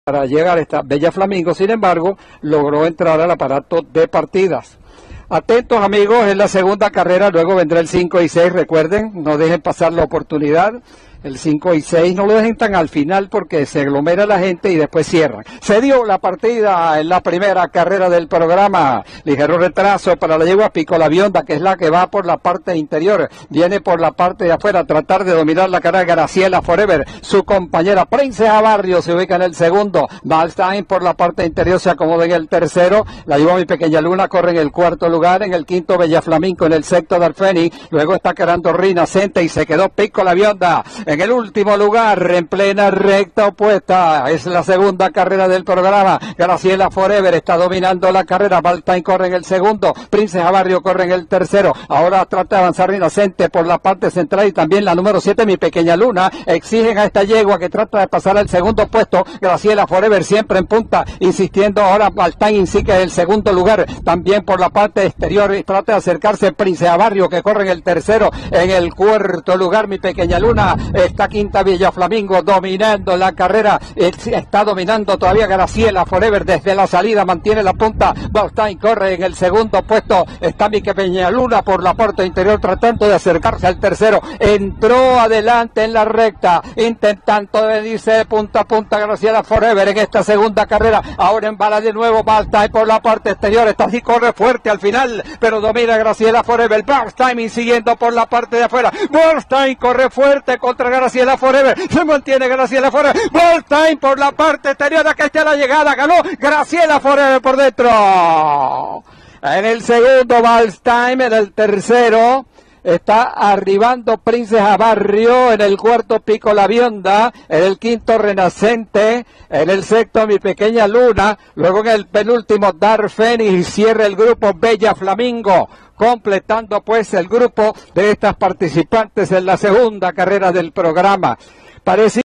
para llegar a esta Bella Flamingo. Sin embargo, logró entrar al aparato de partidas. Atentos, amigos, en la segunda carrera, luego vendrá el 5 y 6, recuerden, no dejen pasar la oportunidad. El 5 y 6 no lo dejen tan al final porque se aglomera la gente y después cierran. Se dio la partida en la primera carrera del programa. Ligero retraso para la yegua Pico la Bionda, que es la que va por la parte interior. Viene por la parte de afuera a tratar de dominar la carrera Graciela Forever. Su compañera Princesa Barrio se ubica en el segundo. Valstein por la parte interior se acomoda en el tercero. La yegua Mi Pequeña Luna corre en el cuarto lugar. En el quinto Bella Flamingo, en el sexto Darfeni. Luego está quedando Rina Cente y se quedó Pico la Bionda. En el último lugar, en plena recta opuesta, es la segunda carrera del programa. Graciela Forever está dominando la carrera. Valstein corre en el segundo. Princesa Barrio corre en el tercero. Ahora trata de avanzar Inocente por la parte central y también la número 7, Mi Pequeña Luna. Exigen a esta yegua que trata de pasar al segundo puesto. Graciela Forever siempre en punta, insistiendo ahora Valstein insiste en el segundo lugar. También por la parte exterior y trata de acercarse Princesa Barrio, que corre en el tercero. En el cuarto lugar, Mi Pequeña Luna. Esta quinta Bella Flamingo dominando la carrera, está dominando todavía Graciela Forever desde la salida, mantiene la punta. Valstein corre en el segundo puesto, está Mi Pequeña Luna por la parte interior tratando de acercarse al tercero. Entró adelante en la recta, intentando venirse de punta a punta Graciela Forever en esta segunda carrera. Ahora embala de nuevo Valstein por la parte exterior, está así, corre fuerte al final, pero domina Graciela Forever. Valstein siguiendo por la parte de afuera. Valstein corre fuerte contra Graciela Forever, se mantiene Graciela Forever. Valstein por la parte exterior, acá está la llegada, ganó Graciela Forever por dentro. En el segundo Valstein, en el tercero está arribando Princesa Barrio, en el cuarto Pico la Bionda, en el quinto Renacente, en el sexto Mi Pequeña Luna, luego en el penúltimo Darfeni y cierra el grupo Bella Flamingo, completando pues el grupo de estas participantes en la segunda carrera del programa. Parece